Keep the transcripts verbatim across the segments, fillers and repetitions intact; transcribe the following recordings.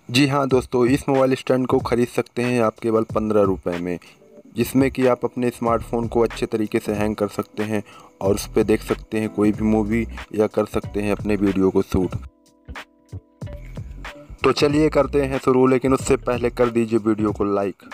जी हाँ दोस्तों, इस मोबाइल स्टैंड को ख़रीद सकते हैं आप केवल पंद्रह रुपये में, जिसमें कि आप अपने स्मार्टफ़ोन को अच्छे तरीके से हैंग कर सकते हैं और उस पे देख सकते हैं कोई भी मूवी या कर सकते हैं अपने वीडियो को शूट। तो चलिए करते हैं शुरू, लेकिन उससे पहले कर दीजिए वीडियो को लाइक।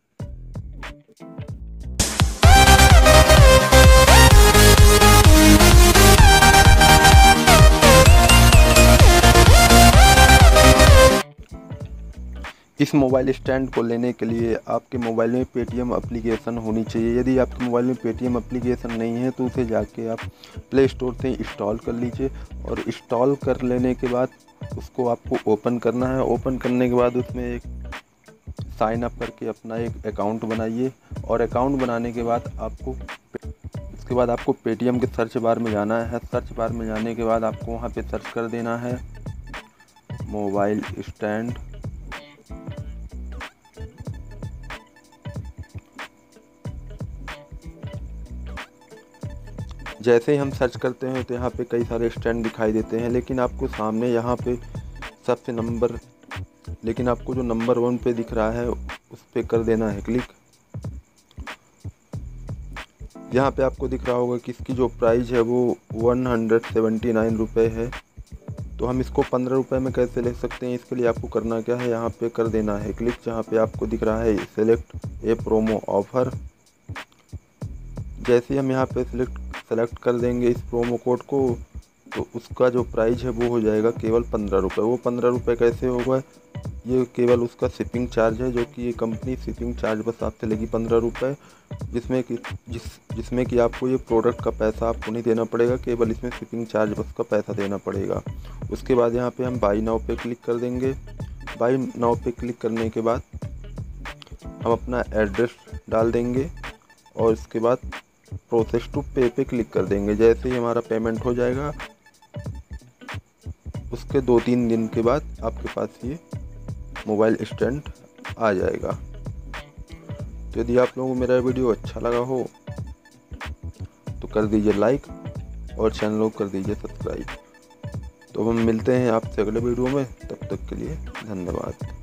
इस मोबाइल स्टैंड को लेने के लिए आपके मोबाइल में पेटीएम एप्लीकेशन होनी चाहिए। यदि आपके मोबाइल में पेटीएम एप्लीकेशन नहीं है तो उसे जाके आप प्ले स्टोर से इंस्टॉल कर लीजिए और इंस्टॉल कर लेने के बाद उसको आपको ओपन करना है। ओपन करने के बाद उसमें एक साइन अप करके अपना एक अकाउंट बनाइए और अकाउंट बनाने के बाद आपको उसके बाद आपको पेटीएम के सर्च बार में जाना है। सर्च बार में जाने के बाद आपको वहाँ पे सर्च कर देना है मोबाइल स्टैंड। जैसे ही हम सर्च करते हैं तो यहाँ पे कई सारे स्टैंड दिखाई देते हैं, लेकिन आपको सामने यहाँ पे सबसे नंबर लेकिन आपको जो नंबर वन पे दिख रहा है उस पे कर देना है क्लिक। यहाँ पे आपको दिख रहा होगा कि इसकी जो प्राइस है वो वन हंड्रेड सेवेंटी नाइन रुपये है। तो हम इसको पंद्रह रुपये में कैसे ले सकते हैं, इसके लिए आपको करना क्या है, यहाँ पे कर देना है क्लिक जहाँ पे आपको दिख रहा है सेलेक्ट ए प्रोमो ऑफ़र। जैसे ही हम यहाँ पे सिलेक्ट सेलेक्ट कर देंगे इस प्रोमो कोड को तो उसका जो प्राइस है वो हो जाएगा केवल पंद्रह रुपये। वो पंद्रह रुपये कैसे होगा, ये केवल उसका शिपिंग चार्ज है, जो कि ये कंपनी शिपिंग चार्ज बस आपसे लेगी पंद्रह रुपये, जिसमें कि जिस जिसमें कि आपको ये प्रोडक्ट का पैसा आपको नहीं देना पड़ेगा, केवल इसमें शिपिंग चार्ज बस का पैसा देना पड़ेगा। उसके बाद यहाँ पे हम बाई नाउ पे क्लिक कर देंगे। बाई नाउ पे क्लिक करने के बाद हम अपना एड्रेस डाल देंगे और इसके बाद प्रोसेस टू पे पे क्लिक कर देंगे। जैसे ही हमारा पेमेंट हो जाएगा उसके दो तीन दिन के बाद आपके पास ये मोबाइल स्टैंड आ जाएगा। तो यदि आप लोगों को मेरा वीडियो अच्छा लगा हो तो कर दीजिए लाइक और चैनल को कर दीजिए सब्सक्राइब। तो हम मिलते हैं आपसे अगले वीडियो में, तब तक के लिए धन्यवाद।